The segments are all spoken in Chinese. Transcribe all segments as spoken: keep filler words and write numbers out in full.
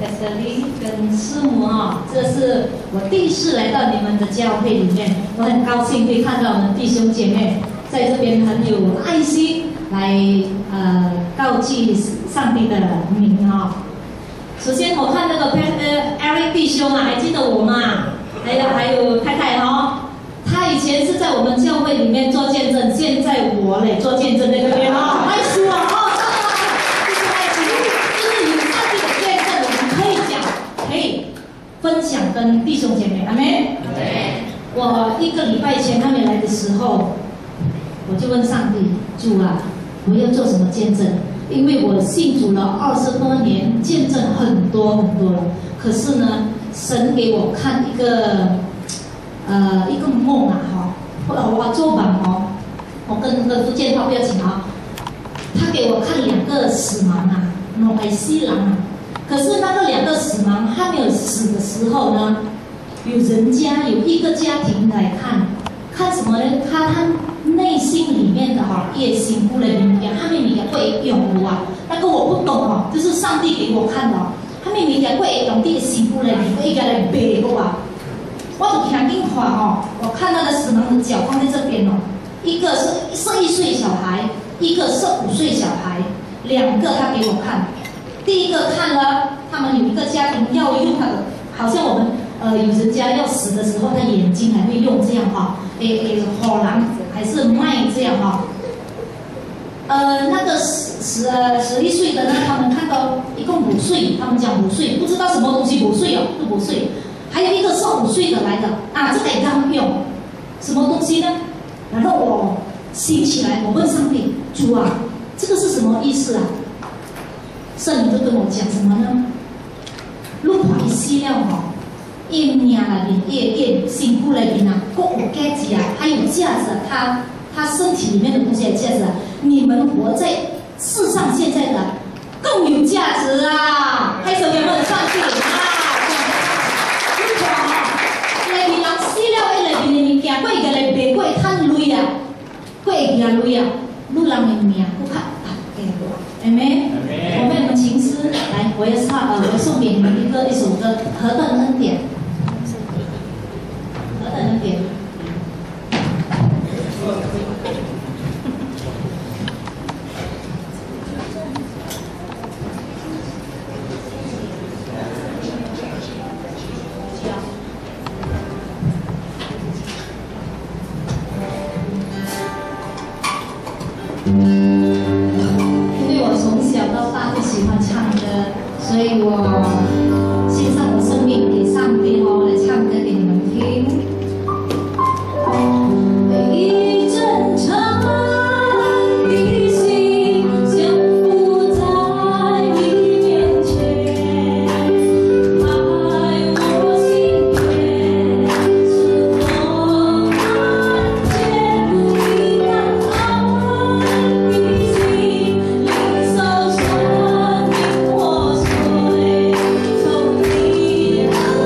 Esther 跟师母哈，这是我第一次来到你们的教会里面，我很高兴可以看到我们弟兄姐妹在这边很有爱心来呃告祭上帝的名哈。首先我看那个 Pastor Eric 弟兄啊，还记得我吗？还有还有太太哈。他以前是在我们教会里面做见证，现在我来做见证在这边哦，爱死我哦，就是爱死，就是有上帝的见证，我们可以讲，可以分享跟弟兄姐妹，阿妹。我一个礼拜前他们来的时候，我就问上帝，主啊，我要做什么见证？因为我信主了二十多年，见证很多很多了，可是呢，神给我看一个。呃，一个梦啊，哈，我我做梦哦，我跟跟福建话不要紧啊，他给我看两个死盲啊，弄来西郎啊，可是那个两个死盲还没有死的时候呢，有人家有一个家庭来看，看什么呢？看他内心里面的哈野心不能明白，他们明白会用啊，那个我不懂哦，就是上帝给我看的，他们明白会用的心不能明白，一个来背个啊。我就听电话哦，我看到的死盲的脚放在这边哦，一个是十一岁小孩，一个十五岁小孩，两个他给我看。第一个看了，他们有一个家庭要用他的，好像我们呃有人家要死的时候，他眼睛还会用这样哈，诶诶，火狼还是麦这样哈。呃，那个十十呃十一岁的呢，他们看到一共五岁，他们讲五岁，不知道什么东西五岁哦，是五岁。还有一个十五岁的来的啊，这个也他们用什么东西呢？然后我醒起来，我问上帝：主啊，这个是什么意思啊？圣灵就跟我讲什么呢？路牌西料哈，一命来面，夜夜辛苦来面啊，够有价值啊，还有价值啊，他他身体里面的东西有价值啊，你们活在世上现在的更有价值啊！拍手给我们上帝啊！行过伊个来卖过趁钱啊，过会赢钱啊，女人的命佫较值个，妹妹，我为你们情诗来，我要唱呃，我送给你们一个一首歌，《何等恩典》，何等恩典。所以我献上我生命给上帝哦，来唱歌给你们听。一阵长的心降伏在你面前，爱我心田是否看见你那爱的心，领受生命活。从你。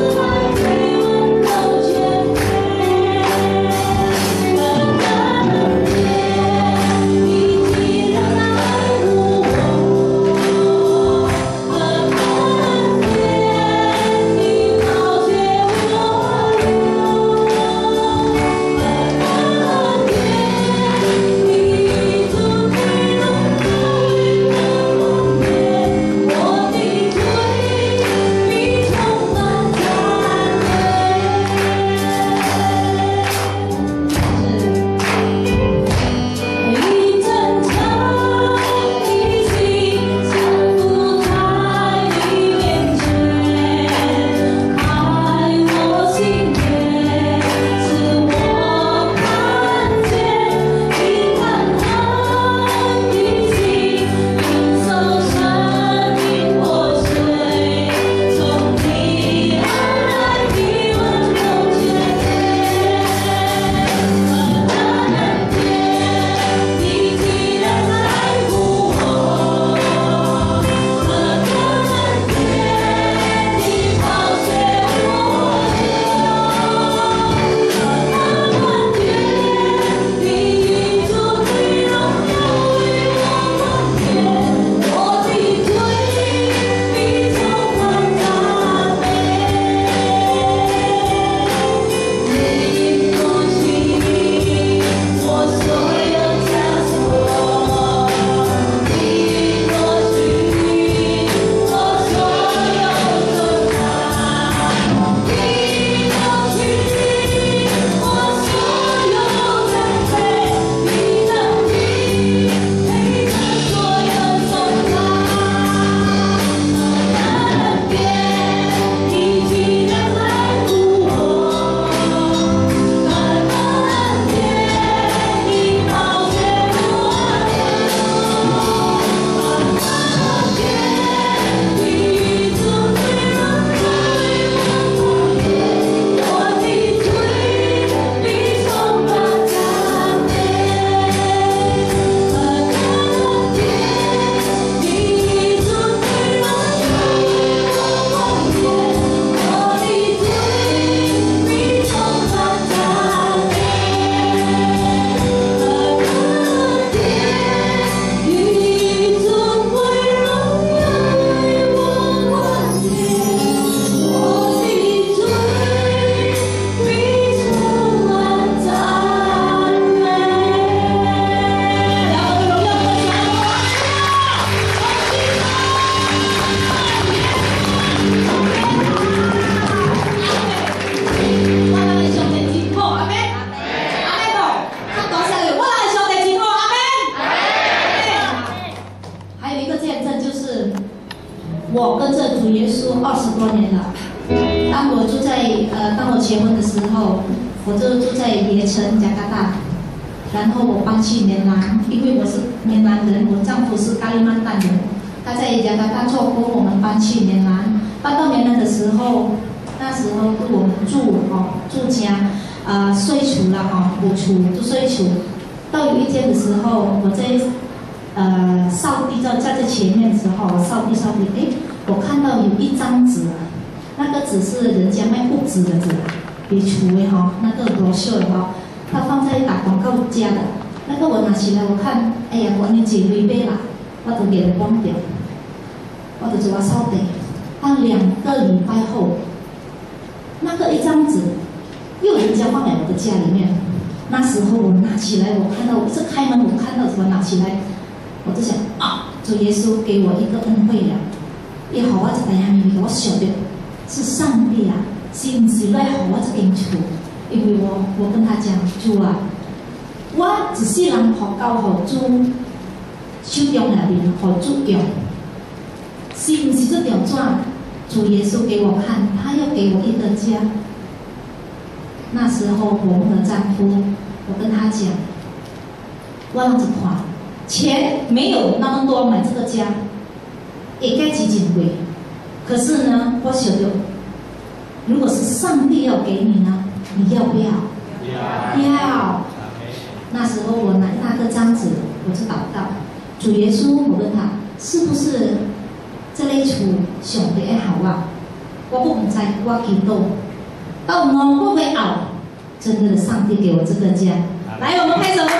主二十多年了。当我住在呃，当我结婚的时候，我就住在椰城加拿大，然后我搬去棉兰，因为我是棉兰人，我丈夫是加利曼丹人，他在加拿大做工，我们搬去棉兰。搬到棉兰的时候，那时候我们住哦住家，呃睡厝了哈，补厝就睡厝。到有一天的时候，我在呃扫地，在站在前面的时候，扫地扫地，哎，我看到有一张纸，那个纸是人家卖布纸的纸，别橱的哈，那个罗秀的哈，他放在打广告家的，那个我拿起来我看，哎呀，我年纪微杯啦，我就给它关掉，我就做我扫地。但两个礼拜后，那个一张纸又人家放在我的家里面。那时候我拿起来，我看到我这开门，我看到我拿起来，我就想啊，主耶稣给我一个恩惠了。一好我就第下面我晓得是上帝啊，是唔是来好我这间厝？因为我我跟他讲，主啊，我只是人学教好主手中那边好主用，是唔是这条转？主耶稣给我看，他要给我一个家。那时候我们的丈夫，我跟他讲，我让着看，钱没有那么多买这个家，也该几斤贵。可是呢，我晓得，如果是上帝要给你呢，你要不要？要。要。那时候我拿那个章子，我就祷告，主耶稣，我问他，是不是这类厝上帝会好啊？我不知，我祈祷。到五个月后，真的上帝给我这个家。来，我们拍手，我们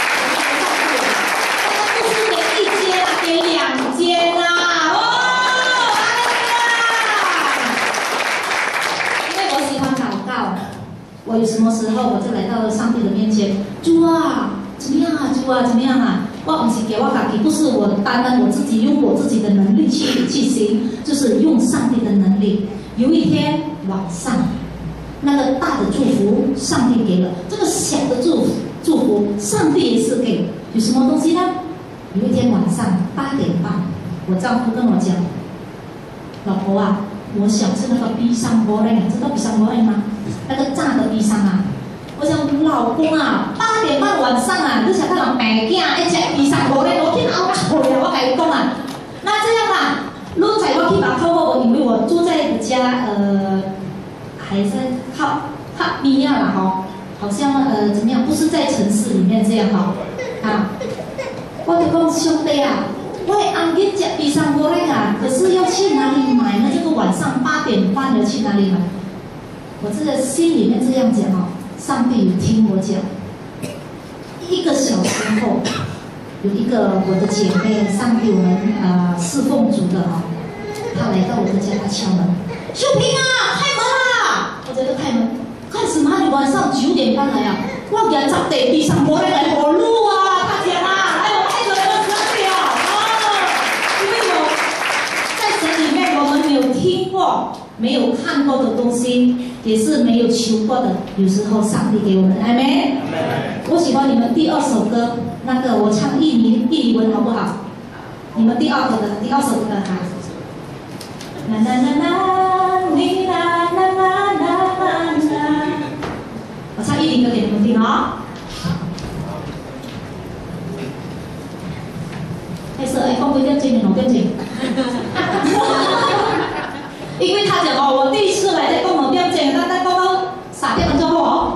不是给一间啊，给两间啊！哦，因为我喜欢祷告，我有什么时候我就来到了上帝的面前，主啊，怎么样啊？主啊，怎么样啊？我不是给我自己，不是我单单我自己用我自己的能力去去行，就是用上帝的能力。有一天晚上。那个大的祝福，上帝给了；这个小的祝福，祝福上帝也是给。有什么东西呢？有一天晚上八点半，我丈夫跟我讲：“老婆啊，我想吃那个冰箱锅嘞，你知道冰箱锅嘞吗？那个炸的冰箱啊。”我想老公啊，八点半晚上啊，你想看人白囝一吃冰箱锅嘞，我去熬臭了，我跟你讲啊。那这样吧，路仔我去把客户，因为我住在家呃。还在靠靠边啊啦哈，好像呃怎么样？不是在城市里面这样哈啊！我就讲兄弟啊，我安去吃冰箱锅嘞啊，可是要去哪里买呢？这个晚上八点半要去哪里买？我这个心里面这样讲哦，上帝有听我讲。一个小时后，有一个我的姐妹，上帝我们呃侍奉主的哈，她来到我的家，她敲门，秀萍啊，开门啊！我在这开门，干什么？你晚上九点半来啊？我给他找地地上坡来活路啊！他讲啊，哎，我开门我知道哦，因为我在神里面我们没有听过、没有看过的东西，也是没有求过的。有时候上帝给我们，阿门。我喜欢你们第二首歌，那个我唱印尼印尼文好不好？你们第二个的第二首歌哈。啦啦啦啦，你啦啦啦啦啦。我唱印尼歌给你们听哦。还是哎，讲几点钟？两点钟。因为他讲哦，我第一次来在讲两点钟，那那讲到三点钟好哦。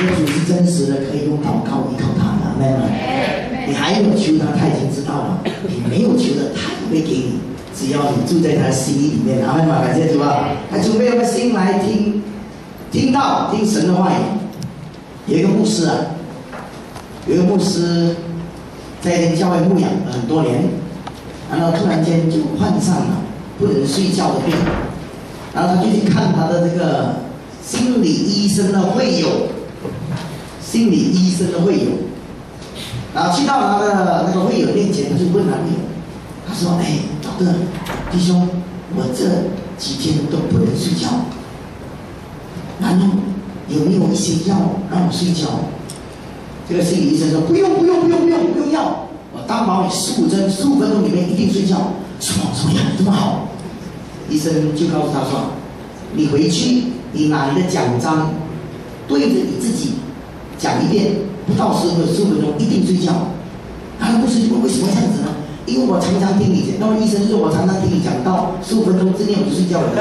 你的主是真实的，可以用祷告依靠他的，明白吗？你还没有求他，他已经知道了；你没有求的，他也会给你。只要你住在他的心里面，阿门嘛，感谢主啊！他准备有个心来听，听到听神的话语。有一个牧师啊，有一个牧师在一间教会牧养了很多年，然后突然间就患上了不能睡觉的病，然后他就去看他的这个心理医生的会友，心理医生的会友，然后去到他的那个会友面前，他就问他会友，他说：“哎，导哥，弟兄，我这几天都不能睡觉，然后有没有一些药让我睡觉？”这个心理医生说：“不用，不用，不用，不用，不用药，我担保你十五针，十五分钟里面一定睡觉。”什么什么药这么好？医生就告诉他说：“你回去，你拿你的奖章对着你自己讲一遍，不到十五十五分钟一定睡觉。”然后不是为什么这样子呢？因为我常常听你讲，那么医生说我常常听你讲到十五分钟之内我就睡觉了。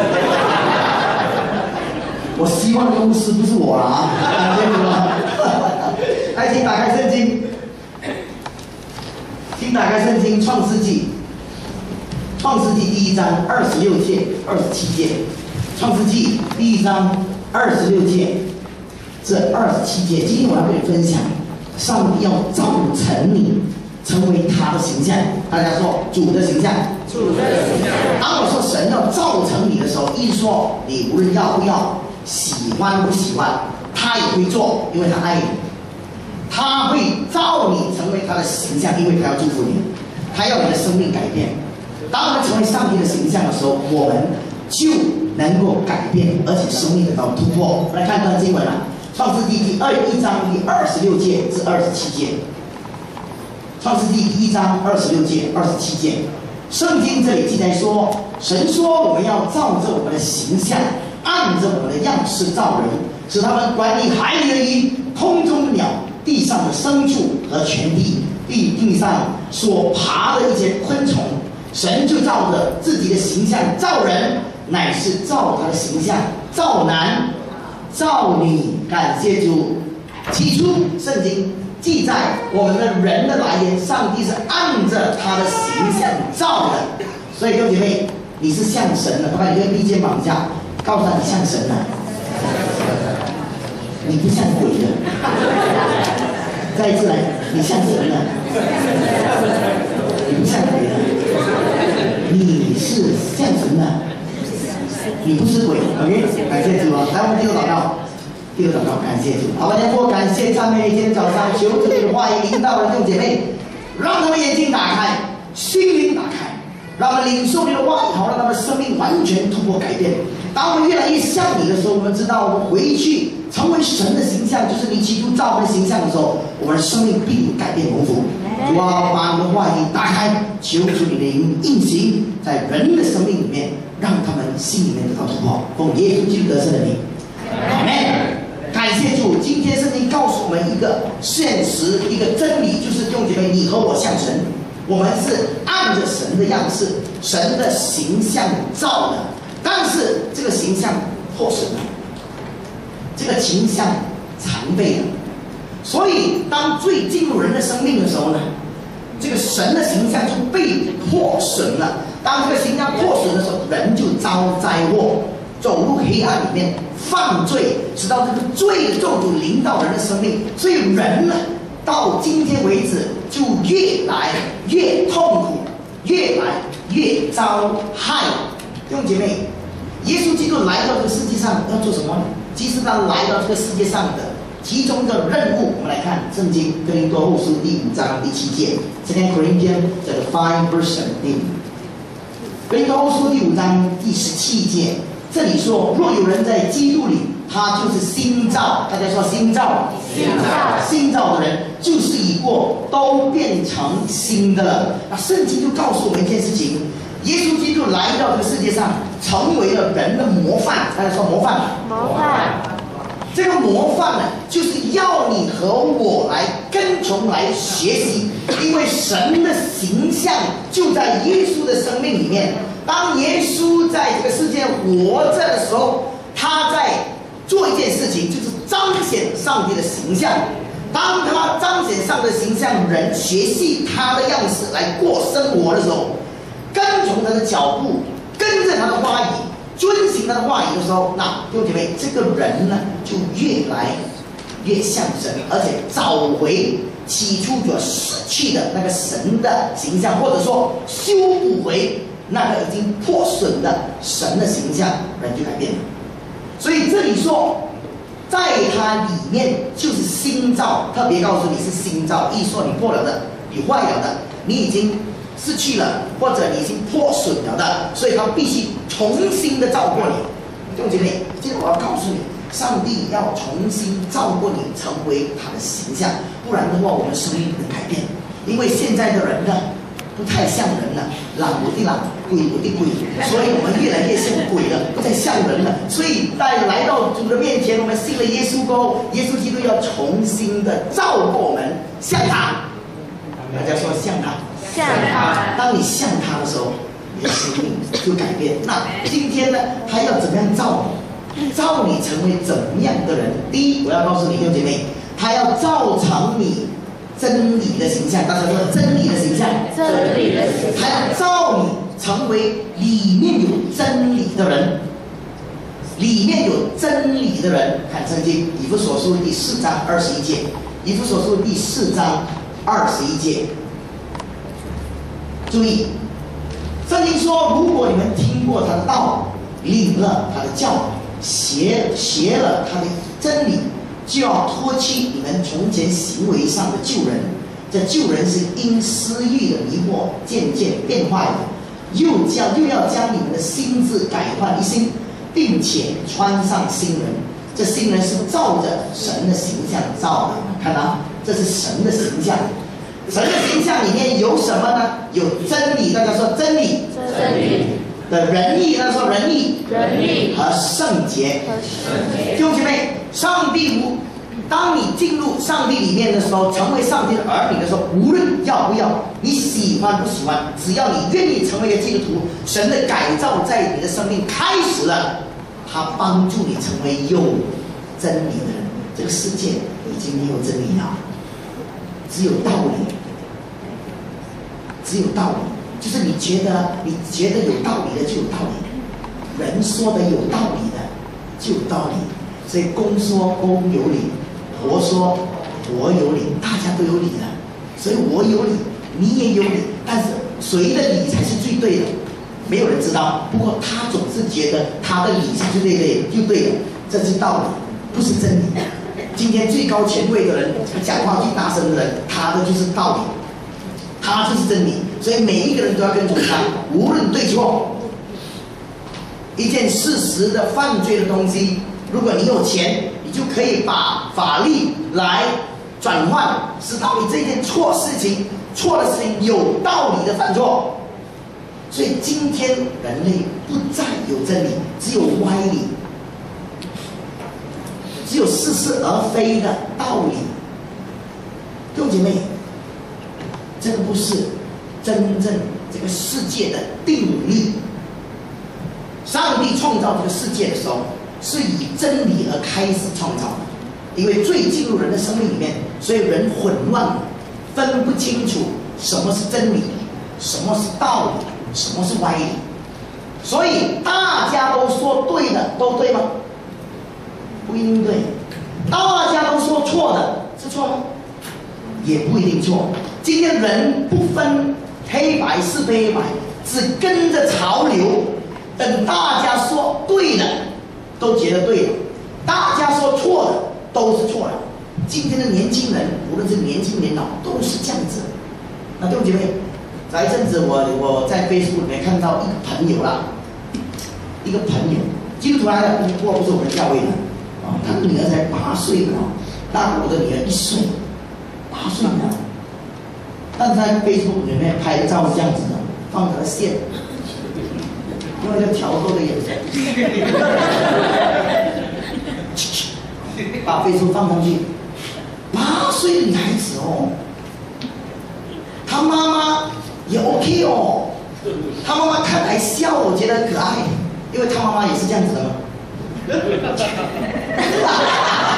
我希望公司不是我了啊，感谢主啊！来，请打开圣经，请打开圣经《创世纪》，《创世纪》第一章二十六节、二十七节，《创世纪》第一章二十六节，这二十七节，今天我要跟你分享，上帝要造成你。成为他的形象，大家说主的形象。主的形象。当我说神要造成你的时候，意思说你无论要不要，喜欢不喜欢，他也会做，因为他爱你。他会造你成为他的形象，因为他要祝福你，他要你的生命改变。当我们成为上帝的形象的时候，我们就能够改变，而且生命得到突破。我们来看一段经文啊，《创世纪》第二一章第二十六节至二十七节。创世纪第一章二十六节、二十七节，圣经这里记载说，神说我们要照着我们的形象，按着我们的样式造人，使他们管理海里的鱼、空中的鸟、地上的牲畜和全地，地地上所爬的一些昆虫。神就照着自己的形象造人，乃是照他的形象造男造女。感谢主！起初圣经记载我们的人的来源，上帝是按着他的形象造的。所以弟兄姐妹，你是像神的，把你跟 B 肩膀下，告诉他你像神的，你不像鬼的。再一次来，你像神的，你不像鬼的，你是像神的，你不是鬼。OK， 感谢主啊！来，我们第二个祷告。第二个祷告，感谢主。好，我们过感谢赞美，今天早上求主的话语领导了弟兄姐妹，让他们眼睛打开，心灵打开，让他们领受你的话语，好让他们生命完全突破改变。当我们越来越像你的时候，我们知道我们回去成为神的形象，就是你基督造我们的形象的时候，我们的生命必有改变蒙福。主啊，把你的话语打开，求主你的灵运行在人的生命里面，让他们心里面得到突破。奉耶稣基督得胜的名，阿门。感谢主，今天圣经告诉我们一个现实，一个真理，就是弟兄姐妹，你和我像神，我们是按着神的样式、神的形象造的，但是这个形象破损了，这个形象残废了。所以当罪进入人的生命的时候呢，这个神的形象就被破损了。当这个形象破损的时候，人就遭灾祸，走入黑暗里面，犯罪，直到这个罪的咒诅临到人的生命。所以人呢，到今天为止就越来越痛苦，越来越遭害。弟兄姐妹，耶稣基督来到这个世界上要做什么呢？其实他来到这个世界上的其中的任务，我们来看圣经哥林多后书第五章第七节 ，Second Corinthians chapter five verse seventeen。哥林多后书第五章第十七节。这里说，若有人在基督里，他就是新造。大家说新造，新造，新造的人就是已过都变成新的了。那圣经就告诉我们一件事情：耶稣基督来到这个世界上，成为了人的模范。大家说模范，模范。这个模范呢，就是要你和我来跟从、来学习，因为神的形象就在耶稣的生命里面。当耶稣在这个世界活着的时候，他在做一件事情，就是彰显上帝的形象。当他彰显上帝的形象，人学习他的样式来过生活的时候，跟从他的脚步，跟着他的话语，遵行他的话语的时候，那弟兄姐妹，这个人呢就越来越像神，而且找回起初所失去的那个神的形象，或者说修补回那个已经破损的神的形象，人就改变了。所以这里说，在他里面就是新造，特别告诉你是新造，意思说你破了的，你坏了的，你已经失去了，或者你已经破损了的，所以他必须重新的造过你。弟兄姐妹，今天我要告诉你，上帝要重新造过你，成为他的形象，不然的话，我们生命不能改变。因为现在的人呢，不太像人了，懒不的懒，鬼不的鬼，所以我们越来越像鬼了，不再像人了。所以在来到主的面前，我们信了耶稣过后，耶稣基督要重新的造过我们，像他。大家说像他， 像他。 当你像他的时候，你的生命就改变。那今天呢，他要怎么样造你？造你成为怎么样的人？第一，我要告诉你弟兄姐妹，他要造成你真理的形象。大家说真理的形象， 真理的形象。 他要造你成为里面有真理的人，里面有真理的人。看圣经以弗所书第四章二十一节，以弗所书第四章二十一节。注意，圣经说，如果你们听过他的道，领了他的教，学学了他的真理，就要脱去你们从前行为上的旧人。这旧人是因私欲的迷惑渐渐变坏的，又将又要将你们的心智改换一新，并且穿上新人。这新人是照着神的形象造的，看到，这是神的形象。神的形象里面有什么呢？有真理，大家说真理， 真理的仁义，大家说仁义， 仁义和圣洁。 和圣洁。 弟兄姐妹，上帝无，当你进入上帝里面的时候，成为上帝的儿女的时候，无论要不要，你喜欢不喜欢，只要你愿意成为一个基督徒，神的改造在你的生命开始了，他帮助你成为有真理的人。这个世界已经没有真理了，只有道理，只有道理，就是你觉得你觉得有道理的就有道理，人说的有道理的就有道理。所以公说公有理，婆说婆有理，大家都有理的。所以我有理，你也有理，但是谁的理才是最对的，没有人知道。不过他总是觉得他的理才是对的，就对的，这是道理，不是真理。今天最高权位的人，讲话最大声的人，他的就是道理，他就是真理。所以每一个人都要跟从他，无论对错。一件事实的犯罪的东西，如果你有钱，你就可以把法律来转换，使到你这件错事情、错的事情有道理的犯错。所以今天人类不再有真理，只有歪理，只有似是而非的道理。弟兄姐妹，这个不是真正这个世界的定律。上帝创造这个世界的时候，是以真理而开始创造的。因为罪进入人的生命里面，所以人混乱了，分不清楚什么是真理，什么是道理，什么是歪理。所以大家都说对的，都对吗？不一定对。大家都说错的，是错吗？也不一定错。今天人不分黑白是非黑白，只跟着潮流。等大家说对的，都觉得对的；大家说错的，都是错的。今天的年轻人，无论是年轻年老，都是这样子。那弟兄姐妹，前一阵子我我在 Facebook 里面看到一个朋友啦，一个朋友，基督徒来的，不过不是我们教会的啊，他女儿才八岁啊，大我的女儿一岁，八岁呢。但是在 Facebook 里面拍照这样子的，放条线。用一个挑逗的眼神，把飞书放上去。八岁的女孩子哦，她妈妈也 OK 哦，她妈妈看还笑，我觉得可爱，因为她妈妈也是这样子的嘛。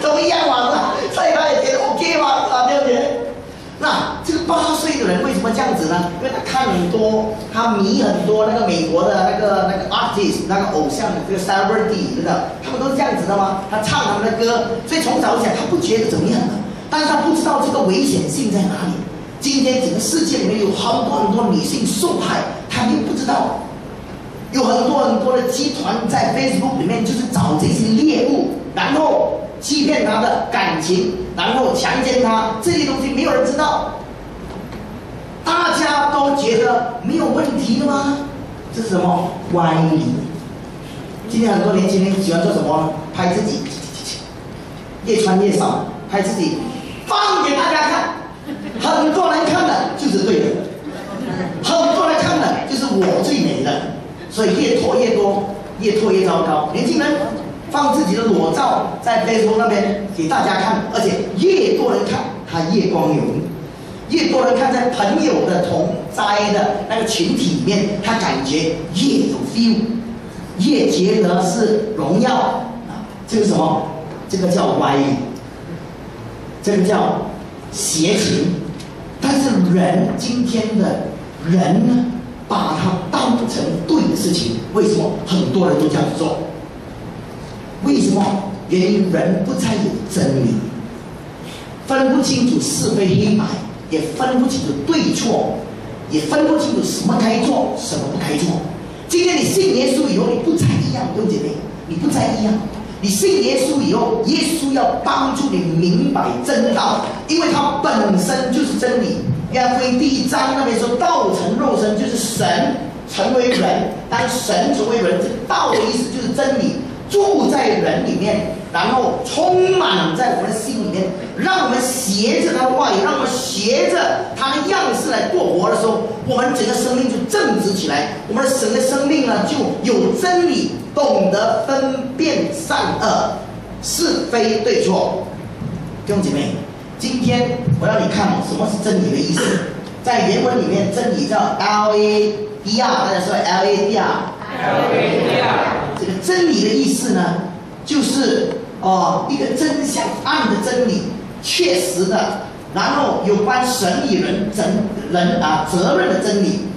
都一样嘛，是吧？所以他也觉得 OK 嘛，啊，对不对？那这个八岁的人为什么这样子呢？因为他看很多，他迷很多那个美国的那个那个 artist 那个偶像的这个 celebrity， 真的，他们都是这样子的吗？他唱他们的歌，所以从早起来他不觉得怎么样的，但是他不知道这个危险性在哪里。今天整个世界里面有很多很多女性受害，他们又不知道。有很多很多的集团在 Facebook 里面就是找这些猎物，然后欺骗他的感情，然后强奸他，这些东西没有人知道，大家都觉得没有问题的吗？这是什么歪理？今天很多年轻人喜欢做什么呢？拍自己，越穿越少，拍自己，放给大家看，很多人看的就是对的，很多人看的就是我最美的。所以越拖越多，越拖越糟糕。年轻人放自己的裸照在 Facebook 那边给大家看，而且越多人看，他越光荣；越多人看，在朋友的同灾的那个群体里面，他感觉越有 feel， 越觉得是荣耀啊！这个什么？这个叫歪理，这个叫邪情。但是人今天的人呢？把它当成对的事情，为什么很多人都这样做？为什么？原因人不再有真理，分不清楚是非黑白，也分不清楚对错，也分不清楚什么该做，什么不该做。今天你信耶稣以后，你不再一样，对不姐妹？你不再一样。你信耶稣以后，耶稣要帮助你明白真道，因为它本身就是真理。约翰福音第一章那边说，道成肉身，就是神成为人。当神成为人，这个道的意思就是真理，住在人里面，然后充满在我们的心里面，让我们学着他的话语，让我们学着他的样式来过活的时候，我们整个生命就正直起来，我们的神的生命呢就有真理，懂得分辨善恶、是非对错。弟兄姐妹，今天我要你看什么是真理的意思。在原文里面，真理叫 L A D R， 大家说 L A D R。L A D R。这个真理的意思呢，就是哦、呃、一个真相、暗的真理，确实的，然后有关神与人责人啊责任的真理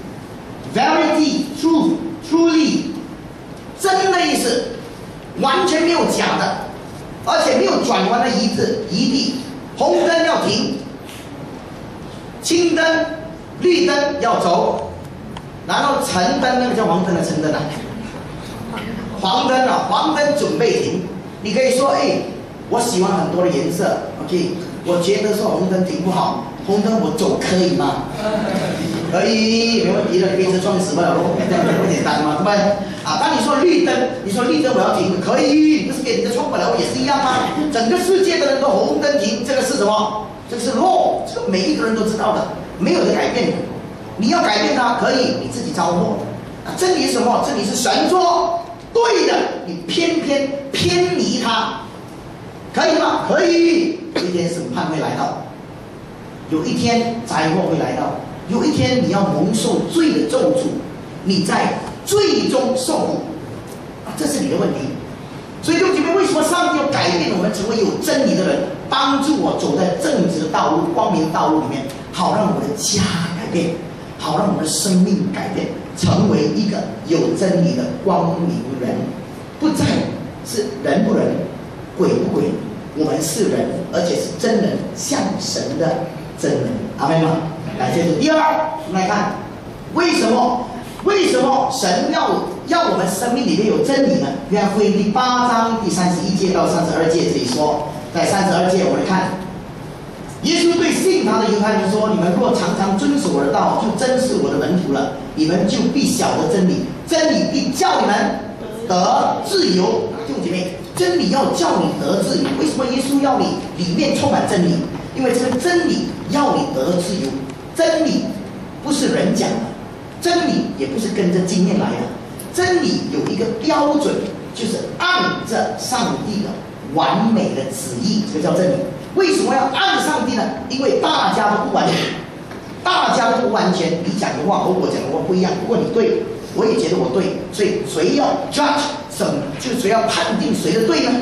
，Verity、Truth、Truly， 真的意思，完全没有假的，而且没有转弯的疑字疑地。红灯要停，青灯、绿灯要走，然后橙灯那个叫黄灯的橙灯啊，黄灯啊，黄灯准备停。你可以说，哎，我喜欢很多的颜色 ，OK， 我觉得说红灯停不好，红灯我走可以吗？可以，没问题的，可以车撞死不了喽，这样不简单吗？对不对？啊，当你说绿灯，你说绿灯我要停，可以，不是给你的冲不了也是一样吗？整个世界的人都红灯停，这个是什么？这个是 law， 这个每一个人都知道的，没有人改变的。你要改变它，可以，你自己招祸。啊，真理是什么？真理是神说对的，你偏偏偏离它，可以吗？可以。有一天审判会来到，有一天灾祸会来到，有一天你要蒙受罪的咒诅，你在最终受苦，啊，这是你的问题。所以弟兄姐妹，为什么上帝要改变我们，成为有真理的人，帮助我走在正直的道路、光明道路里面，好让我的家改变，好让我们的生命改变，成为一个有真理的光明人，不再是人不人、鬼不鬼，我们是人，而且是真人，像神的真人。阿们吗？感谢主。第二，我们来看为什么。为什么神要要我们生命里面有真理呢？约翰福音第八章第三十一节到三十二节这里说，在三十二节我们看，耶稣对信他的犹太人说：“你们若常常遵守我的道，就真是我的门徒了。你们就必晓得真理，真理必叫你们得自由。”弟兄姐妹，真理要叫你得自由。为什么耶稣要你里面充满真理？因为这个真理要你得自由。真理不是人讲的。真理也不是跟着经验来的，真理有一个标准，就是按着上帝的完美的旨意，这个叫真理。为什么要按上帝呢？因为大家都不完全，大家都不完全，你讲的话和我讲的话不一样。如果你对，我也觉得我对，所以谁要 judge 什么？就谁要判定谁的对呢？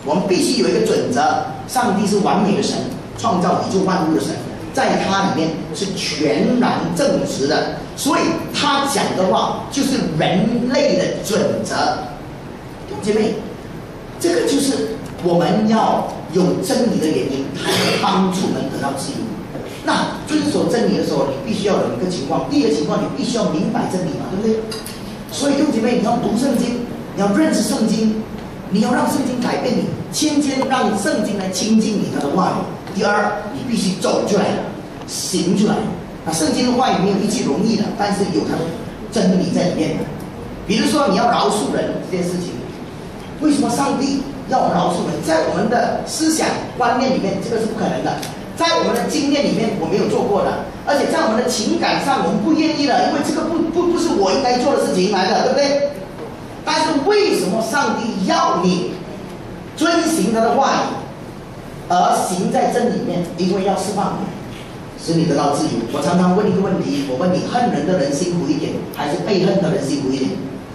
我们必须有一个准则：上帝是完美的神，创造宇宙万物的神，在他里面是全然正直的，所以他讲的话就是人类的准则。弟兄姐妹，这个就是我们要有真理的原因，它能帮助我们得到自由。那遵守真理的时候，你必须要有一个情况，第一个情况，你必须要明白真理嘛，对不对？所以弟兄姐妹，你要读圣经，你要认识圣经，你要让圣经改变你，天天让圣经来亲近你，它的话语。第二，你必须走出来，行出来。那圣经的话语没有一句容易的，但是有它的真理在里面的。比如说，你要饶恕人这件事情，为什么上帝要我们饶恕人？在我们的思想观念里面，这个是不可能的。在我们的经验里面，我没有做过的，而且在我们的情感上，我们不愿意的，因为这个不不不是我应该做的事情来的，对不对？但是为什么上帝要你遵行他的话语，而行在真理里面？因为要释放你，使你得到自由。我常常问一个问题，我问你：恨人的人辛苦一点，还是被恨的人辛苦一点？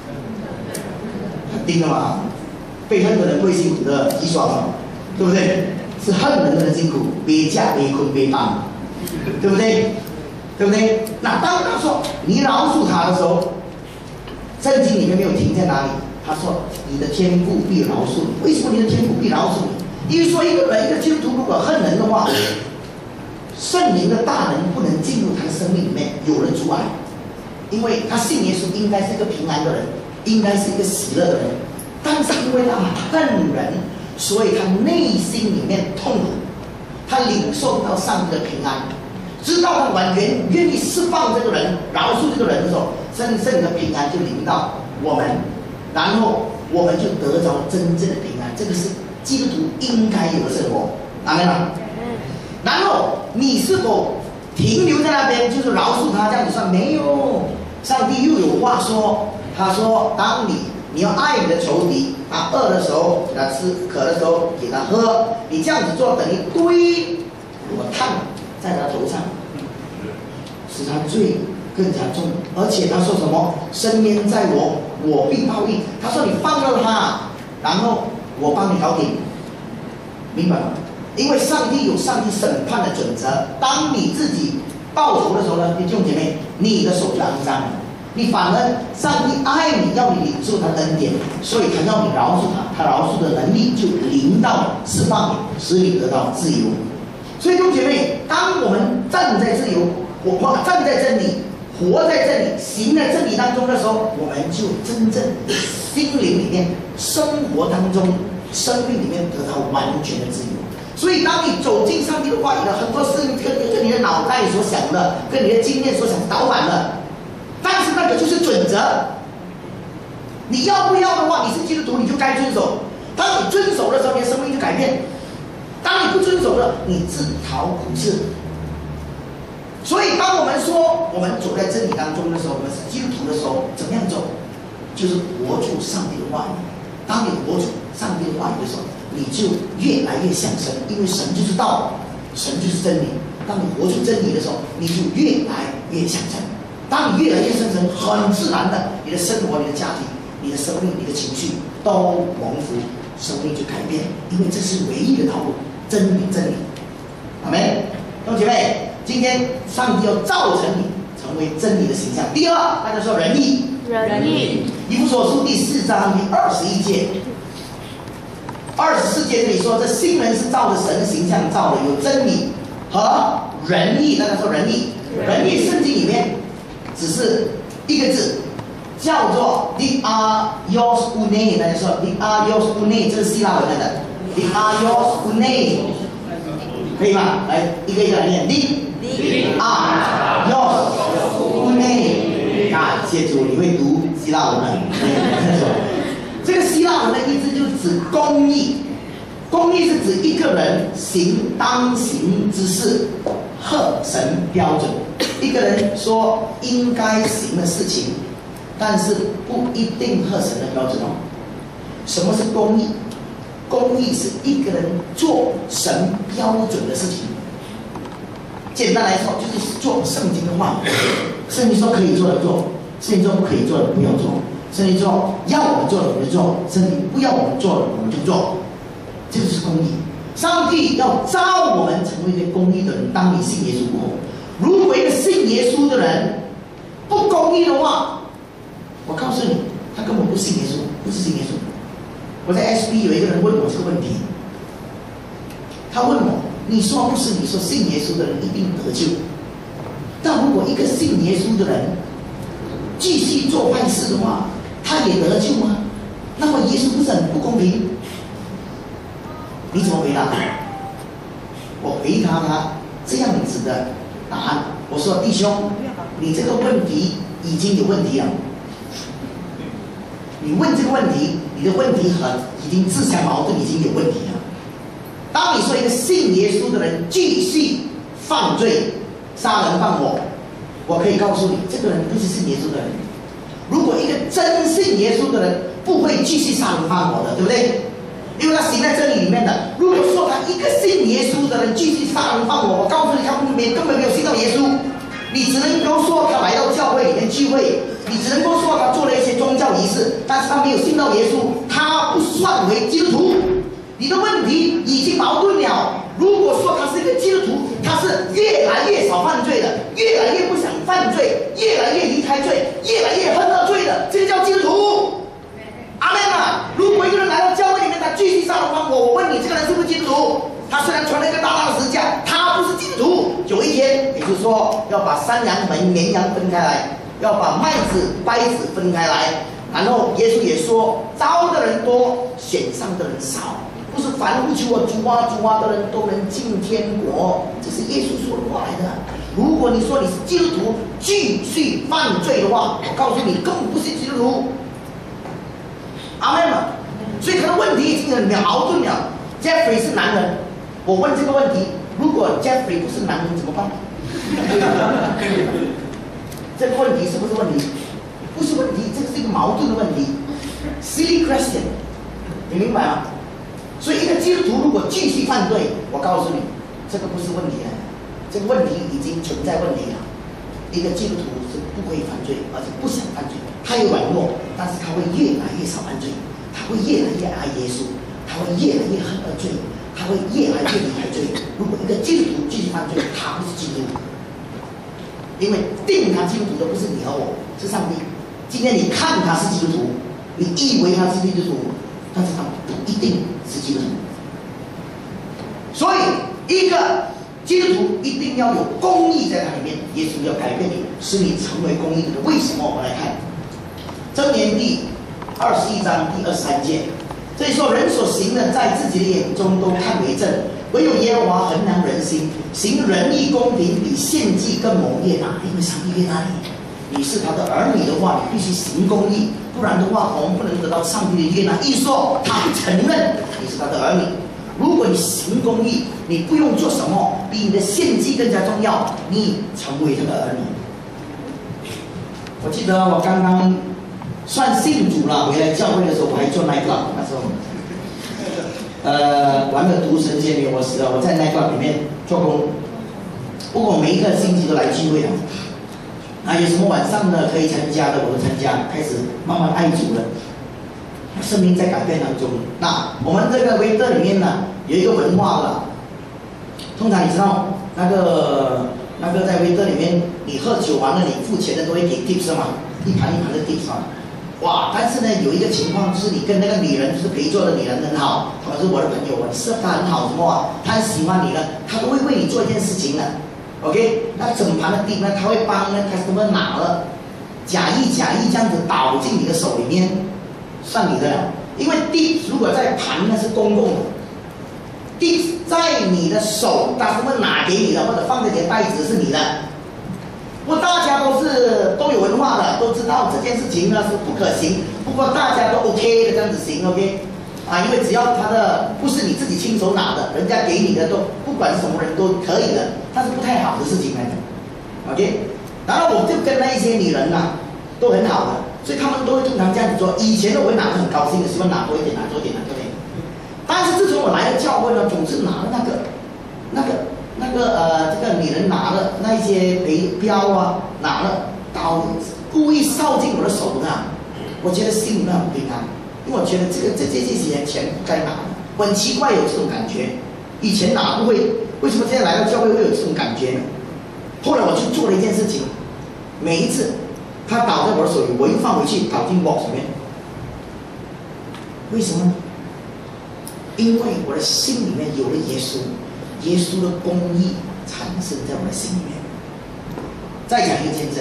肯定的嘛，被恨的人不会辛苦的，极爽了，对不对？是恨人的人辛苦，别嫁别困别帮，对不对？对不对？那当他说你饶恕他的时候，圣经里面没有停在哪里。他说你的天父必饶恕你。为什么你的天父必饶恕你？因为说一个人一个基督徒如果恨人的话，圣灵的大能不能进入他的生命里面，有了阻碍。因为他信耶稣应该是一个平安的人，应该是一个喜乐的人，但是因为他恨人，所以他内心里面痛苦，他领受到上帝的平安，知道他完全愿意释放这个人，饶恕这个人的时候，圣圣的平安就临到我们，然后我们就得着真正的平安。这个是基督徒应该有的生活，阿们吗？然后你是否停留在那边，就是饶恕他，这样子算没有？上帝又有话说，他说：当你你要爱你的仇敌，他饿的时候给他吃，渴的时候给他喝，你这样子做等于堆火炭在他头上，使他罪更加重。而且他说什么？深渊在我，我必报应。他说你放了他，然后我帮你搞定，明白吗？因为上帝有上帝审判的准则，当你自己报仇的时候呢，弟兄姐妹，你的手就肮脏了。你反而上帝爱你，要你领受他的恩典，所以他要你饶恕他，他饶恕的能力就临到释放你，使你得到自由。所以弟兄姐妹，当我们站在自由，我站在真理，活在真理，行在真理当中的时候，我们就真正心灵里面、生活当中、生命里面得到完全的自由。所以当你走进上帝的话语了，很多事跟跟你的脑袋所想的，跟你的经验所想倒反了。但是那个就是准则，你要不要的话，你是基督徒，你就该遵守。当你遵守的时候，你的生命就改变；当你不遵守了，你自讨苦吃。所以，当我们说我们走在真理当中的时候，我们是基督徒的时候，怎么样走？就是活出上帝的话语。当你活出上帝的话语的时候，你就越来越像神，因为神就是道，神就是真理。当你活出真理的时候，你就越来越像神。当你越来越像神，很自然的，你的生活、你的家庭、你的生命、你的情绪都蒙福，生命就改变，因为这是唯一的道路，真理，真理。阿们。弟兄姐妹，今天上帝要造成你成为真理的形象。第二，大家说仁义。 仁义。 以弗所书第四章第二十一节。二十四节这里说，这新人是照着神的形象造的，有真理和仁义。大家说仁义，仁义圣经里面只是一个字，叫做 diaios une。大家说 diaios une， 这是希腊文来的 diaios une， 可以吗？来，一个一个来念 diaios une。啊，谢主，你会读希腊文了。这个希腊文的意思就是指公义，公义是指一个人行当行之事，合神标准。一个人说应该行的事情，但是不一定合神的标准哦。什么是公义？公义是一个人做神标准的事情。简单来说，就是做圣经的话，圣经说可以做的做，圣经说不可以做的不要做。圣经说要我们做的我们就做，圣经不要我们做的我们就做。 这就是公义。上帝要召我们成为一个公义的人。当你信耶稣过后，如果一个信耶稣的人不公义的话，我告诉你，他根本不信耶稣，不是信耶稣。我在 S B 有一个人问我这个问题，他问我：“你说不是？你说信耶稣的人一定得救，但如果一个信耶稣的人继续做坏事的话，他也得救吗？那么耶稣不是很不公平？”你怎么回答他？我回答他这样子的答案。我说：“弟兄，你这个问题已经有问题了。你问这个问题，你的问题很已经自相矛盾，已经有问题了。当你说一个信耶稣的人继续犯罪、杀人放火，我可以告诉你，这个人不是信耶稣的人。如果一个真信耶稣的人，不会继续杀人放火的，对不对？因为他行在真理里面的。如果说他一个信耶稣的人继续杀人放火，我告诉你，他根本根本没有信到耶稣。你只能够说他来到教会里面聚会，你只能够说他做了一些宗教仪式，但是他没有信到耶稣，他不算为基督徒。你的问题已经矛盾了。如果说他是一个基督徒，他是越来越少犯罪的，越来越不想犯罪，越来越离开罪，越来越恨恶罪的，这个叫基督徒。阿们啊！如果一个人来到教会里面，他继续杀人放火，我问你，这个人是不是基督徒？他虽然传了一个大大的十字架，他不是基督徒。有一天，也就是说，要把山羊和绵羊分开来，要把麦子、稗子分开来。然后耶稣也说，招的人多，选上的人少，不是凡呼求我主啊主啊的人都能进天国。这是耶稣说的话来的。如果你说你是基督徒，继续犯罪的话，我告诉你，根本不是基督徒。阿们嘛，所以他的问题已经很矛盾了。Jeffrey 是男人，我问这个问题，如果 Jeffrey 不是男人怎么办？这个问题是不是问题？不是问题，这个是一个矛盾的问题。Silly question， 你明白吗？所以一个基督徒如果继续犯罪，我告诉你，这个不是问题了，这个问题已经存在问题了。一个基督徒是不会犯罪，而且不想犯罪。他有软弱，但是他会越来越少犯罪，他会越来越爱耶稣，他会越来越恨恶罪，他会越来越离开罪。如果一个基督徒继续犯罪，他不是基督徒，因为定他基督徒的不是你和我，是上帝。今天你看他是基督徒，你以为他是基督徒，但是他不一定是基督徒。所以一个基督徒一定要有公义在他里面，耶稣要改变你，使你成为公义的人。为什么？我们来看箴言第二十一章第二十三节，这里说：“人所行的，在自己的眼中都看为正，唯有耶和华衡量人心，行仁义公平，比献祭更蒙悦纳。”因为上帝悦纳你，你是他的儿女的话，你必须行公义，不然的话，我们不能得到上帝的悦纳。一说他不承认你是他的儿女。如果你行公义，你不用做什么，比你的献祭更加重要，你成为他的儿女。我记得我刚刚算信主了，回来教会的时候，我还做 night club， 那时候，呃，玩了毒神仙女，我死了，我在 night club 里面做工，不过每一个星期都来聚会啊，啊，有什么晚上的可以参加的，我都参加，开始慢慢爱主了。生命在改变当中。那我们这个维特里面呢，有一个文化了。通常你知道那个那个在维特里面，你喝酒完了，你付钱的都会给 tips 嘛，一盘一盘的 tips 嘛。哇！但是呢，有一个情况就是你跟那个女人，就是陪坐的女人很好，她们是我的朋友，我是她很好，什么啊？她很喜欢你呢，她都会为你做一件事情的。OK， 那整盘的 tips 呢，她会帮呢 customer 拿了，假意假意这样子倒进你的手里面。算你的了，因为地如果在盘那是公共的，地在你的手，他什么拿给你的或者放在你的袋子是你的。不过大家都是都有文化的，都知道这件事情呢是不可行。不过大家都 OK 的这样子行 OK， 啊，因为只要他的不是你自己亲手拿的，人家给你的都不管是什么人都可以的，但是不太好的事情来的 OK。然后我就跟那一些女人呐、啊、都很好的。所以他们都会通常这样子做。以前的我会拿得很高兴的，希望拿多一点，拿多一点，拿多一点。但是自从我来了教会呢，总是拿了那个、那个、那个呃，这个女人拿了那一些陪标啊，拿了刀，故意烧进我的手上。我觉得心里面很平安，因为我觉得这个这这这些钱不该拿的， 我很奇怪有这种感觉，以前哪不会？为什么现在来到教会会有这种感觉呢？后来我去做了一件事情，每一次他倒在我的手里，我一放回去，倒进 box 里面。为什么呢？因为我的心里面有了耶稣，耶稣的公义产生在我的心里面。再讲一个见证，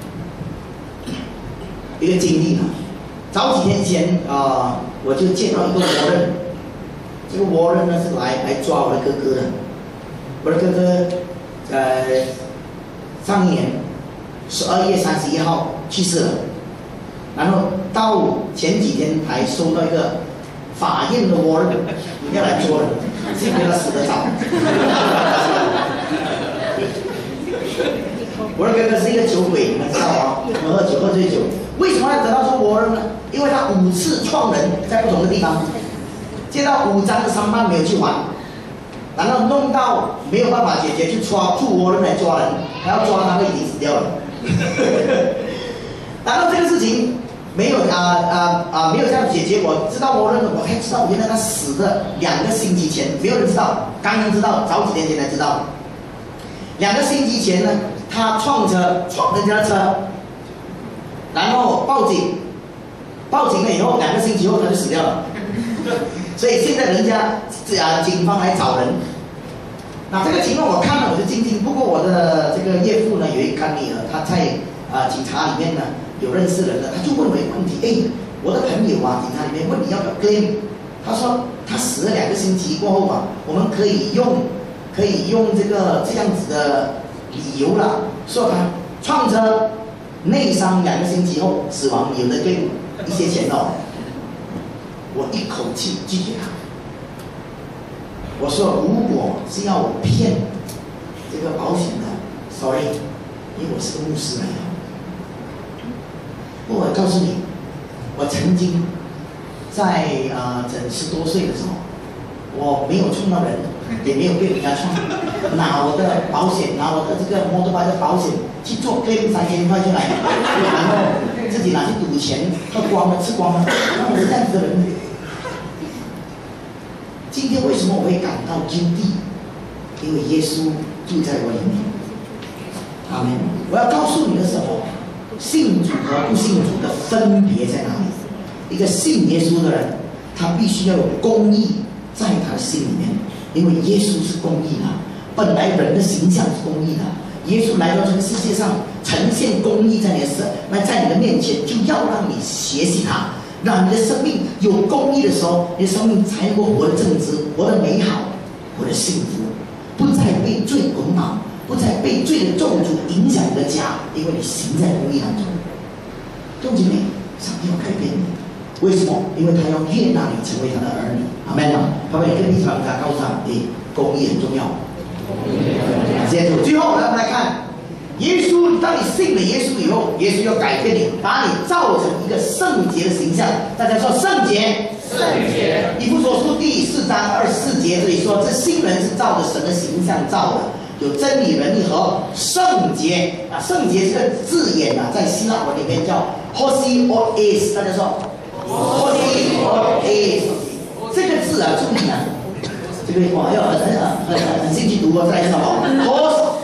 一个经历呢。早几天前啊、呃，我就见到一个活人，这个活人呢是来来抓我的哥哥的。我的哥哥，呃，上一年十二月三十一号去世了，然后到前几天才收到一个法院的 warrant 要来捉人，幸亏他死得早。我的哥哥是一个酒鬼，你们知道吗？喝酒喝醉酒，为什么要得到这个 warrant 呢？因为他五次撞人，在不同的地方，接到五张的伤疤没有去还。然后弄到没有办法解决，去抓住活人来抓人，还要抓他，他已经死掉了。然后这个事情没有啊啊啊没有这样解决，我知道活人，我才知道原来他死的两个星期前，没有人知道，刚刚知道，早几天前才知道。两个星期前呢，他撞车撞人家的车，然后报警，报警了以后，两个星期后他就死掉了。所以现在人家啊，警方来找人。那这个情况我看了我就惊惊。不过我的这个岳父呢，有一个干女儿，他在啊警察里面呢有认识人的，他就问我一个问题：哎，我的朋友啊，警察里面问你要不要 claim？ 他说他死了两个星期过后啊，我们可以用可以用这个这样子的理由啦，说他撞车内伤两个星期后死亡，有的 claim 一些钱哦。我一口气拒绝他。我说，如果是要我骗这个保险的 ，sorry， 因为我是个牧师来的。不过我告诉你，我曾经在啊、呃、整十多岁的时候，我没有撞到人，也没有被人家撞，拿我的保险，拿我的这个摩托车的保险去做 claim 三千块出来，然后自己拿去赌钱，喝光了，吃光了，那我是这样子的人。今天为什么我会感到惊地？因为耶稣住在我里面。阿门。我要告诉你的什么？信主和不信主的分别在哪里？一个信耶稣的人，他必须要有公义在他的心里面，因为耶稣是公义的。本来人的形象是公义的，耶稣来到这个世界上，呈现公义在你的身，那在你的面前，就要让你学习他。让你的生命有公义的时候，你的生命才能够活得正直，活得美好，活得幸福，不再被罪捆绑，不再被罪的咒诅影响你的家，因为你行在公义当中。弟兄姐妹，上帝要改变你，为什么？因为他要悦纳你成为他的儿女。阿门吗？他们跟你讲，他告诉他，诶，公义很重要。感谢主。最后，我们来看。耶稣，当你信了耶稣以后，耶稣要改变你，把你造成一个圣洁的形象。大家说圣洁， 圣洁。 以弗所书第四章二十四节这里说，这新人是照着神的形象造的，有真理、仁义和圣洁啊。圣洁这个字眼啊，在希腊文里面叫 hosios， 大家说 hosios 这个字啊，注意啊，这个哇要很很很很兴趣读哦，再来一次好 hos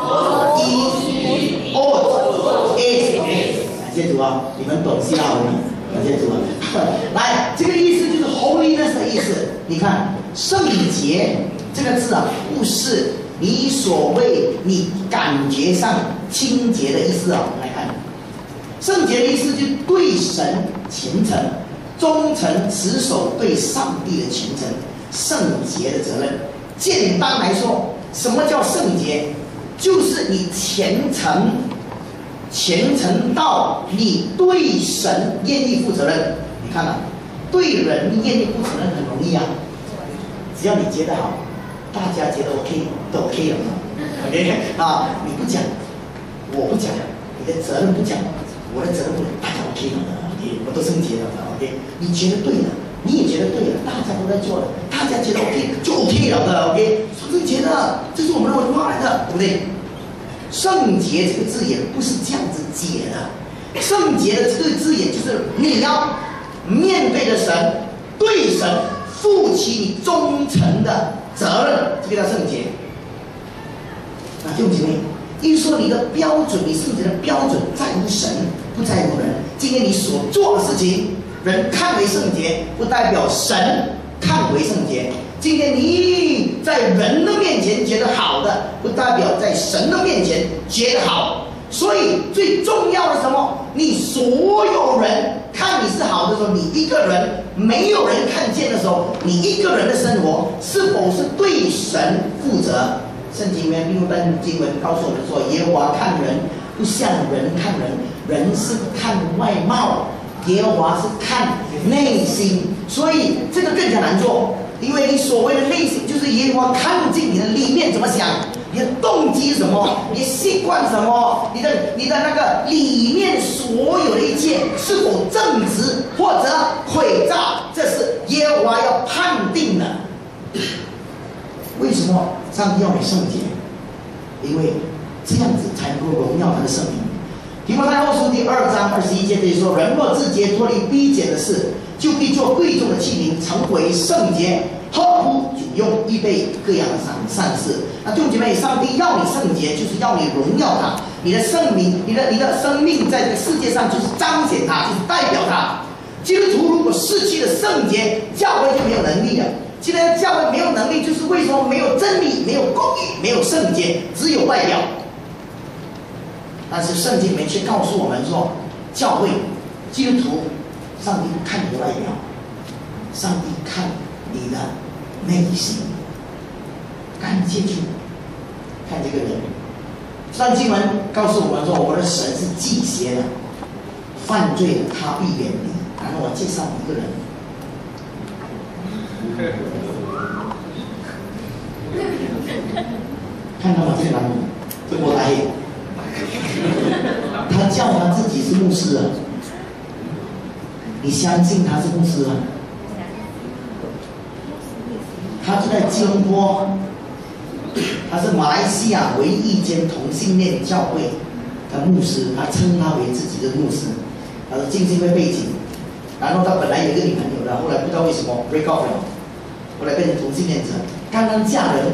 E O S， 感谢主啊！你们懂希腊文，感谢主啊！来，这个意思就是 holiness 的意思。你看，圣洁这个字啊，不是你所谓你感觉上清洁的意思啊。来看，圣洁的意思就是对神虔诚、忠诚、持守对上帝的虔诚、圣洁的责任。简单来说，什么叫圣洁？就是你虔诚，虔诚到你对神愿意负责任。你看啊，对人愿意负责任很容易啊，只要你觉得好，大家觉得 OK 都 OK 了 ，OK 啊，你不讲，我不讲，你的责任不讲，我的责任不讲，大家 OK 了 ，OK， 我都圣洁了 ，OK， 你觉得对了，你也觉得对了，大家都在做了，大家觉得 OK 就 OK 了的 ，OK， 圣洁的，这是我们的文化来的，对不对？圣洁这个字眼不是这样子解的，圣洁的这个字眼就是你要面对着神，对神负起你忠诚的责任，这个叫圣洁。啊，弟兄姐妹，一说你的标准，你圣洁的标准在乎神，不在乎人。今天你所做的事情，人看为圣洁，不代表神看为圣洁。今天你在人的面前觉得好的，不代表在神的面前觉得好。所以最重要的是什么？你所有人看你是好的时候，你一个人没有人看见的时候，你一个人的生活是否是对神负责？圣经里面另一段经文告诉我们说，耶和华看人不像人看人，人是看外貌，耶和华是看内心。所以这个更加难做，因为你所谓的内心，就是耶和华看不进你的里面怎么想，你的动机是什么，你的习惯什么，你的你的那个里面所有的一切是否正直或者诡诈，这是耶和华要判定的。为什么上帝要你圣洁？因为这样子才能够荣耀他的圣名。提摩太后书第二章二十一节这里说：人若自洁，脱离逼迫的事，就必做贵重的器皿，成为圣洁，合乎主用，预备各样的善善事。那弟兄姐妹，上帝要你圣洁，就是要你荣耀他，你的圣名，你的你的生命在这个世界上就是彰显他，就是代表他。基督徒如果失去了圣洁，教会就没有能力了。既然教会没有能力，就是为什么没有真理、没有公义、没有圣洁，只有外表。但是圣经里面却告诉我们说，教会、基督徒，上帝不看你的外表，上帝看你的内心。感谢主，看这个人。上经文告诉我们说，我们的神是忌邪的，犯罪的他必远离。然后我介绍一个人。看到吗？这个男人，这郭大爷，他叫他自己是牧师啊，你相信他是牧师吗？他就在吉隆坡，他是马来西亚唯一一间同性恋教会的牧师，他称他为自己的牧师，他是浸信会背景，然后他本来有一个女朋友的，后来不知道为什么 break off 了。后来变成同性恋者，刚刚嫁人，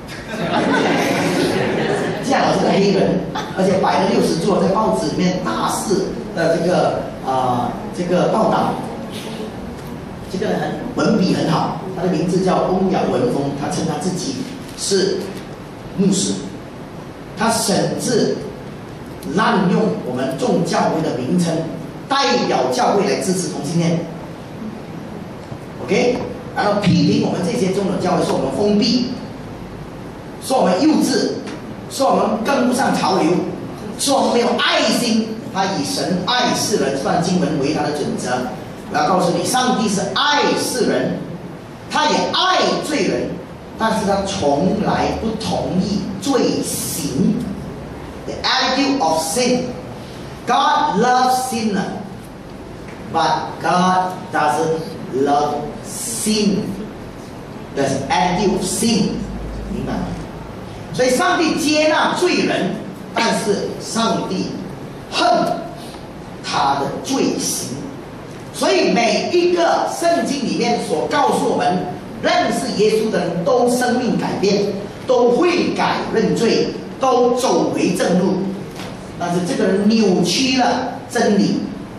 嫁了这个黑人，而且摆了六十座，在报纸里面大肆的这个啊、呃、这个报道。这个人很文笔很好，他的名字叫欧阳文峰，他称他自己是牧师，他甚至滥用我们众教会的名称，代表教会来支持同性恋。OK。然后批评我们这些中等教会，说我们封闭，说我们幼稚，说我们跟不上潮流，说我们没有爱心。他以神爱世人这段经文为他的准则。我要告诉你，上帝是爱世人，他也爱罪人，但是他从来不同意罪行。The attitude of sin. God loves sinner, but God doesn't love sin. There's attitude of sin. 明白吗？所以上帝接纳罪人，但是上帝恨他的罪行。所以每一个圣经里面所告诉我们，认识耶稣的人都生命改变，都悔改认罪，都走回正路。但是这个人扭曲了真理，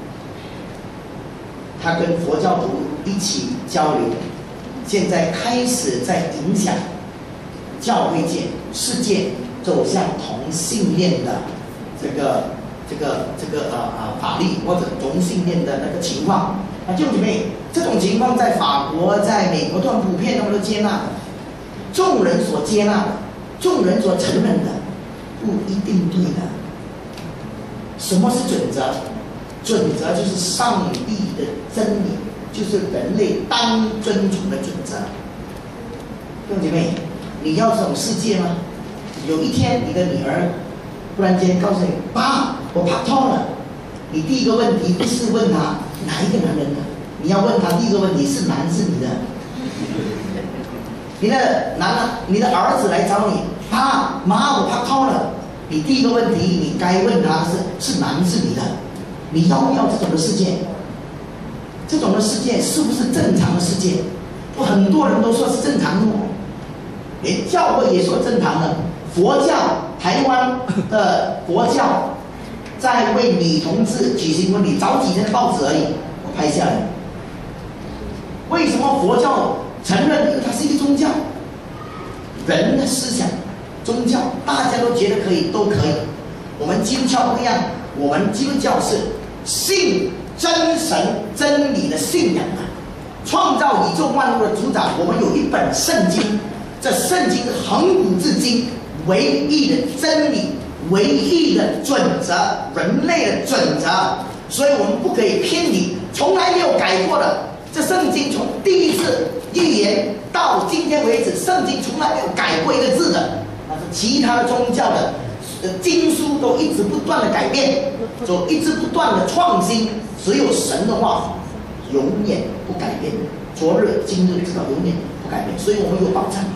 他跟佛教徒一起交流，现在开始在影响教会界、世界走向同性恋的这个这个这个呃呃法律或者同性恋的那个情况。啊，弟兄姐妹，这种情况在法国、在美国都很普遍，他们都接纳的，众人所接纳的，众人所承认的，不一定对的。什么是准则？准则就是上帝的真理，就是人类当遵从的准则。弟兄姐妹，你要这种世界吗？有一天你的女儿忽然间告诉你：“爸，我拍拖了。”你第一个问题不是问他哪一个男人呢？你要问他第一个问题是男是女的。你的男，你的儿子来找你：“爸妈，我拍拖了。”你第一个问题，你该问他是是男是女的。你要不要这种的世界？这种的世界是不是正常的世界？ 不，很多人都说是正常的哦，连教会也说正常的。佛教，台湾的佛教在为女同志举行婚礼，早几天的报纸而已，我拍下来。为什么佛教承认？因为它是一个宗教，人的思想、宗教，大家都觉得可以，都可以。我们基督教不一样，我们基督教是信真神真理的信仰啊，创造宇宙万物的主宰。我们有一本圣经，这圣经恒古至今唯一的真理，唯一的准则，人类的准则，所以我们不可以偏离，从来没有改过的。这圣经从第一次预言到今天为止，圣经从来没有改过一个字的。但是其他的宗教的经书都一直不断的改变，就一直不断的创新。只有神的话永远不改变，昨日今日直到永远不改变，所以我们有保障。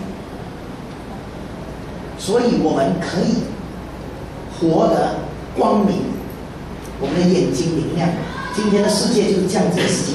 所以我们可以活得光明，我们的眼睛明亮。今天的世界就是这样子的世界。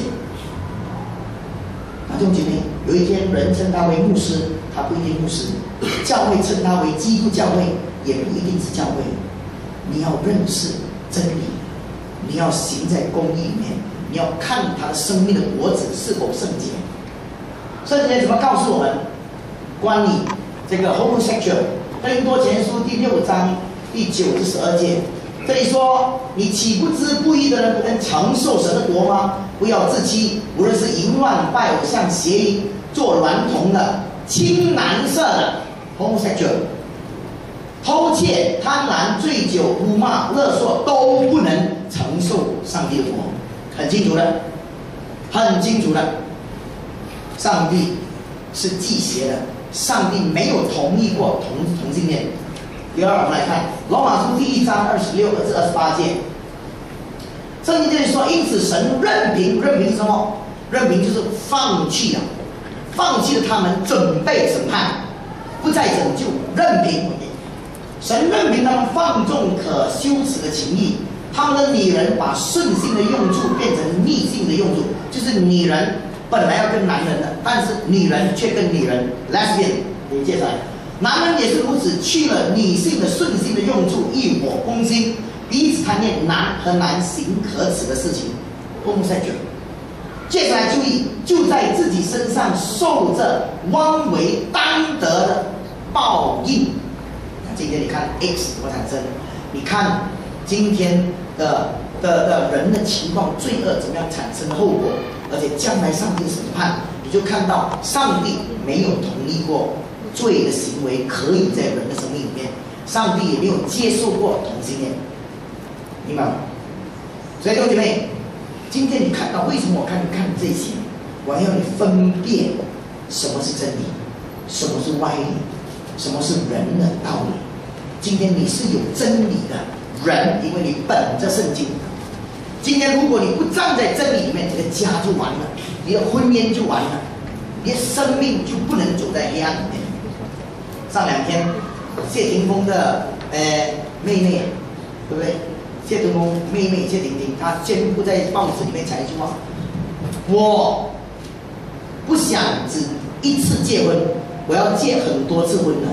啊，弟兄姐妹，有一天人称他为牧师，他不一定牧师；教会称他为基督教会，也不一定是教会。你要认识真理，你要行在公义里面，你要看他的生命的果子是否圣洁。圣经怎么告诉我们关于这个 homosexual？哥林多前书第六章第九至十二节，这里说：“你岂不知不义的人不能承受神的国吗？不要自欺，无论是淫乱、拜偶像、邪淫、做娈童的、青蓝色的 homosexual、偷窃、贪婪、醉酒、辱骂、勒索，都不能承受上帝的国。”很清楚的，很清楚的，上帝是忌邪的。上帝没有同意过同同性恋。第二，我们来看罗马书第一章二十六至二十八节，圣经这里说：“因此神任凭，任凭什么？任凭就是放弃了，放弃了他们，准备审判，不再拯救。任凭神任凭他们放纵可羞耻的情欲，他们的女人把顺性的用处变成逆性的用处，就是女人。”本来要跟男人的，但是女人却跟女人 lesbian， 你介绍，男人也是如此，去了女性的顺性的用处，欲火攻心，彼此贪恋，男和男行可耻的事情 homosexual。接下来注意，就在自己身上受着枉为当得的报应。今天你看 X 怎么产生？你看今天的的的人的情况，罪恶怎么样产生后果？而且将来上帝的审判，你就看到上帝没有同意过罪的行为可以在人的生命里面，上帝也没有接受过同性恋，明白吗？所以弟兄姐妹，今天你看到为什么我看你看这些，我要你分辨什么是真理，什么是歪理，什么是人的道理。今天你是有真理的人，因为你本着圣经。今天如果你不站在真理里面，你的家就完了，你的婚姻就完了，你的生命就不能走在黑暗里面。上两天谢霆锋的呃妹妹，对不对？谢霆锋妹妹谢婷婷，她宣布在报纸里面讲一句话：我不想只一次结婚，我要结很多次婚的。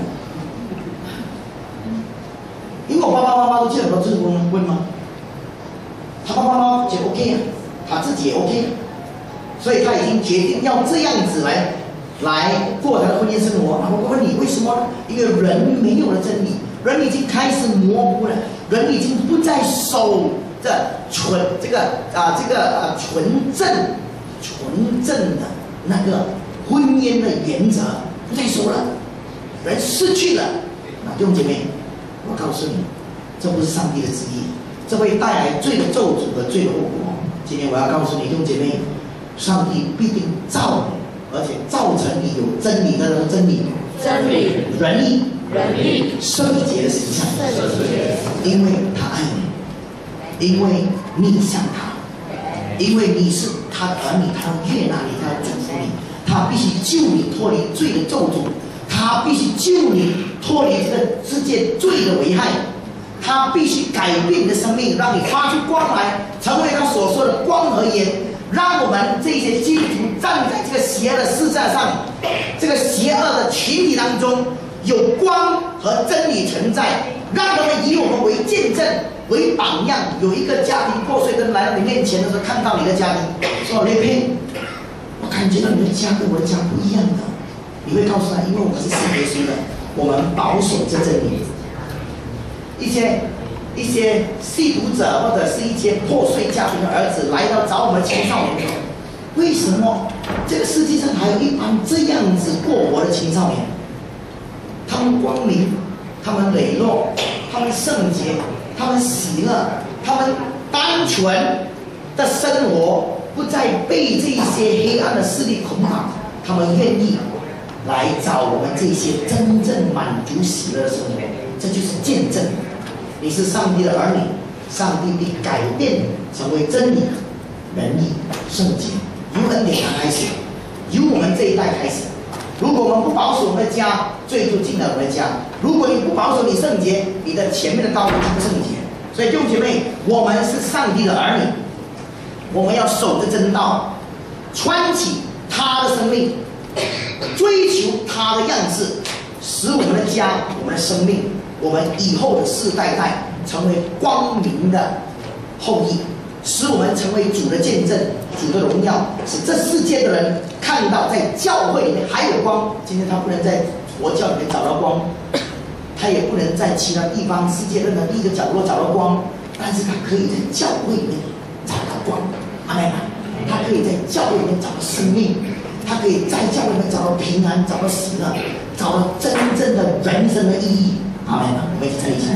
因为我爸爸妈妈都结很多次婚婚吗？他爸爸妈妈也 OK 啊，他自己也 OK 啊，所以他已经决定要这样子来来过他的婚姻生活。然后我问你为什么呢？因为人没有了真理，人已经开始模糊了，人已经不再守着纯这个啊这个啊纯正纯正的那个婚姻的原则，不再守了，人失去了。那弟兄姐妹，我告诉你，这不是上帝的旨意。这会带来罪的咒诅和罪的后果。今天我要告诉你，弟兄姐妹，上帝必定造你，而且造成你有真理的真理、 真理、 仁义、 仁义、 圣洁的形象， 圣洁， 因为他爱你，因为你像他，因为你是他的儿女，他要悦纳你，他要祝福你，他必须救你脱离罪的咒诅，他必须救你脱离这个世界罪的危害。他必须改变你的生命，让你发出光来，成为他所说的光和盐， 让我们这些基督徒站在这个邪恶的世界上，这个邪恶的群体当中，有光和真理存在，让他们以我们为见证、为榜样。有一个家庭破碎的人来到你面前的时候，看到你的家庭，说：“雷平，我感觉到你的家跟我的家不一样的。”你会告诉他，因为我们是信耶稣的，我们保守这真理。一些一些吸毒者或者是一些破碎家庭的儿子来到找我们青少年，为什么这个世界上还有一帮这样子过活的青少年？他们光明，他们磊落，他们圣洁，他们喜乐，他们单纯的生活，不再被这些黑暗的势力捆绑，他们愿意来找我们这些真正满足喜乐的生活。这就是见证你是上帝的儿女，上帝必改变成为真理、仁义、圣洁，由恩典开始，由我们这一代开始。如果我们不保守我们的家，罪就进了我们的家；如果你不保守你圣洁，你的前面的道路就不圣洁。所以弟兄姐妹，我们是上帝的儿女，我们要守着真道，穿起他的生命，追求他的样式，使我们的家、我们的生命、我们以后的世代代成为光明的后裔，使我们成为主的见证、主的荣耀，使这世界的人看到在教会里面还有光。今天他不能在佛教里面找到光，他也不能在其他地方世界任何一个角落找到光，但是他可以在教会里面找到光。阿们。他可以在教会里面找到生命，他可以在教会里面找到平安，找到喜乐，找到真正的人生的意义。阿们。我们一起站立起来。